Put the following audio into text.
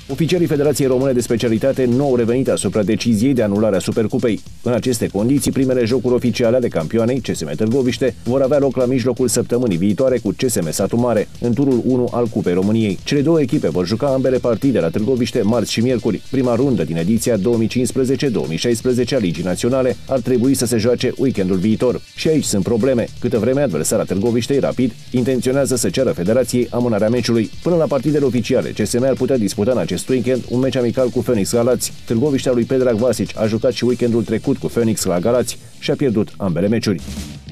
Oficialii Federației Române de Specialitate nu au revenit asupra deciziei de anulare a Supercupei. În aceste condiții, primele jocuri oficiale ale campioanei, CSM Târgoviște, vor avea loc la mijlocul săptămânii viitoare cu CSM Satu Mare, în turul 1 al Cupei României. Cele două echipe vor juca ambele partide la Târgoviște marți și miercuri. Prima rundă din ediția 2015-2016 a Ligii Naționale ar trebui să se joace weekendul viitor. Și aici sunt probleme. Câtă vreme adversara Târgoviștei, Rapid, intenționează să ceară Federației amânarea meciului. Până la partidele oficiale, CSM ar putea disputa în acest weekend un meci amical cu Phoenix Galați. Târgoviștea lui Predrag Vasic a jucat și weekendul trecut cu Phoenix la Galați și a pierdut ambele meciuri.